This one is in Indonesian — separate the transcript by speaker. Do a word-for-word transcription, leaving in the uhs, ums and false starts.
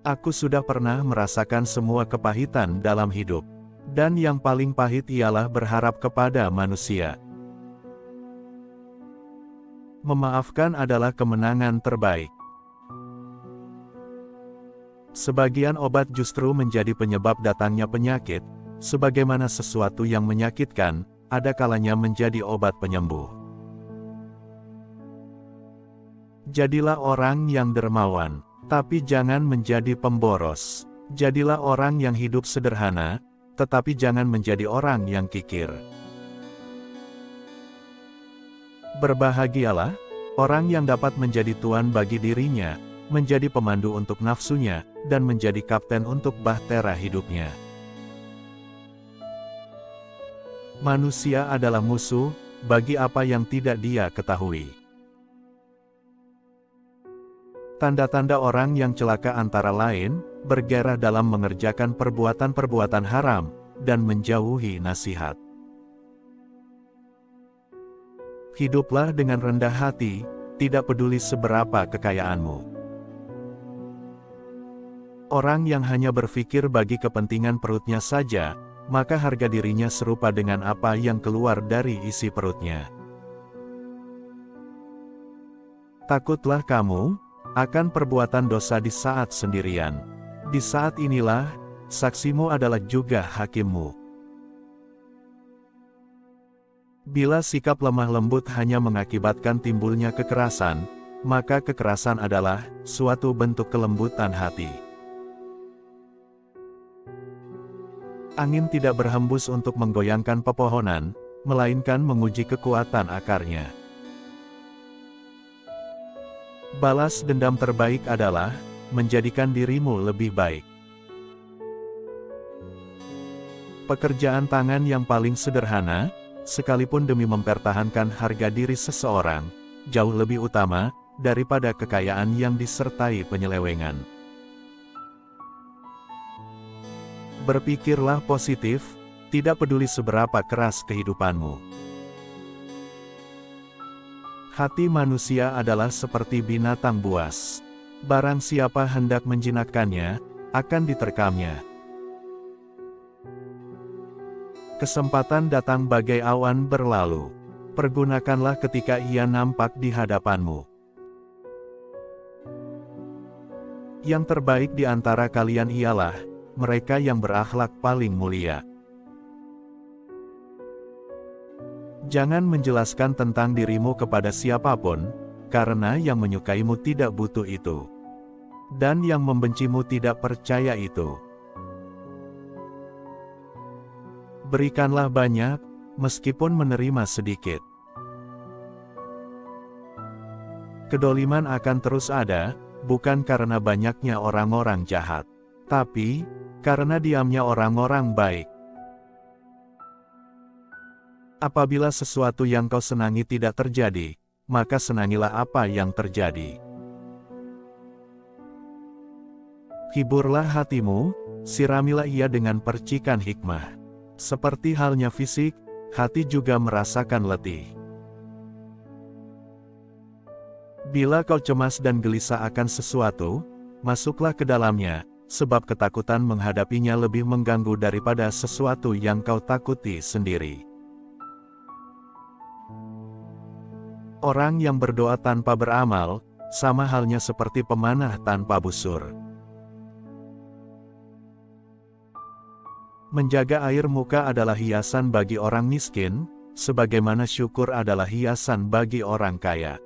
Speaker 1: Aku sudah pernah merasakan semua kepahitan dalam hidup. Dan yang paling pahit ialah berharap kepada manusia. Memaafkan adalah kemenangan terbaik. Sebagian obat justru menjadi penyebab datangnya penyakit, sebagaimana sesuatu yang menyakitkan, ada kalanya menjadi obat penyembuh. Jadilah orang yang dermawan, tapi jangan menjadi pemboros. Jadilah orang yang hidup sederhana, tetapi jangan menjadi orang yang kikir. Berbahagialah orang yang dapat menjadi tuan bagi dirinya, menjadi pemandu untuk nafsunya, dan menjadi kapten untuk bahtera hidupnya. Manusia adalah musuh bagi apa yang tidak dia ketahui. Tanda-tanda orang yang celaka antara lain, bergairah dalam mengerjakan perbuatan-perbuatan haram, dan menjauhi nasihat. Hiduplah dengan rendah hati, tidak peduli seberapa kekayaanmu. Orang yang hanya berpikir bagi kepentingan perutnya saja, maka harga dirinya serupa dengan apa yang keluar dari isi perutnya. Takutlah kamu akan perbuatan dosa di saat sendirian. Di saat inilah, saksimu adalah juga hakimmu. Bila sikap lemah lembut hanya mengakibatkan timbulnya kekerasan, maka kekerasan adalah suatu bentuk kelembutan hati. Angin tidak berhembus untuk menggoyangkan pepohonan, melainkan menguji kekuatan akarnya. Balas dendam terbaik adalah menjadikan dirimu lebih baik. Pekerjaan tangan yang paling sederhana, sekalipun demi mempertahankan harga diri seseorang, jauh lebih utama daripada kekayaan yang disertai penyelewengan. Berpikirlah positif, tidak peduli seberapa keras kehidupanmu. Hati manusia adalah seperti binatang buas. Barang siapa hendak menjinakkannya, akan diterkamnya. Kesempatan datang bagai awan berlalu. Pergunakanlah ketika ia nampak di hadapanmu. Yang terbaik di antara kalian ialah mereka yang berakhlak paling mulia. Jangan menjelaskan tentang dirimu kepada siapapun, karena yang menyukaimu tidak butuh itu. Dan yang membencimu tidak percaya itu. Berikanlah banyak, meskipun menerima sedikit. Kedoliman akan terus ada, bukan karena banyaknya orang-orang jahat, tapi karena diamnya orang-orang baik. Apabila sesuatu yang kau senangi tidak terjadi, maka senangilah apa yang terjadi. Hiburlah hatimu, siramilah ia dengan percikan hikmah. Seperti halnya fisik, hati juga merasakan letih. Bila kau cemas dan gelisah akan sesuatu, masuklah ke dalamnya, sebab ketakutan menghadapinya lebih mengganggu daripada sesuatu yang kau takuti sendiri. Orang yang berdoa tanpa beramal, sama halnya seperti pemanah tanpa busur. Menjaga air muka adalah hiasan bagi orang miskin, sebagaimana syukur adalah hiasan bagi orang kaya.